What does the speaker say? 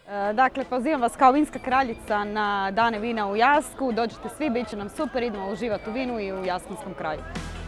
Dakle, pozivam vas kao vinska kraljica na Dane vina u Jasku. Dođite svi, bit će nam super, idemo uživati u vinu i u Jaskinskom kraju.